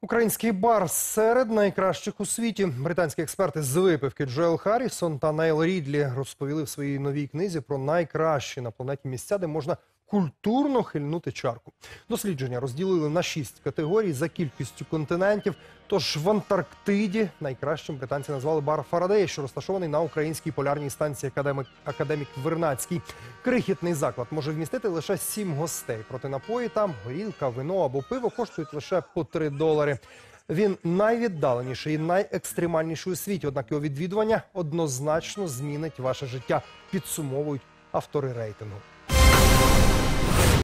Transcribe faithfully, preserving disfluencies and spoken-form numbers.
Український бар серед найкращих у світі. Британські експерти з випивки Джоел Харрісон та Нейл Рідлі розповіли в своїй новій книзі про найкращі на планеті місця, де можна культурно хильнути чарку. Дослідження розділили на шість категорій за кількістю континентів. Тож в Антарктиді найкращим британці назвали бар Фарадея, що розташований на українській полярній станції Академік, Академік Вернадський. Крихітний заклад може вмістити лише сім гостей. Проте напої там, горілка, вино або пиво коштують лише по три долари. Він найвіддаленіший і найекстремальніший у світі, однак його відвідування однозначно змінить ваше життя, підсумовують автори рейтингу.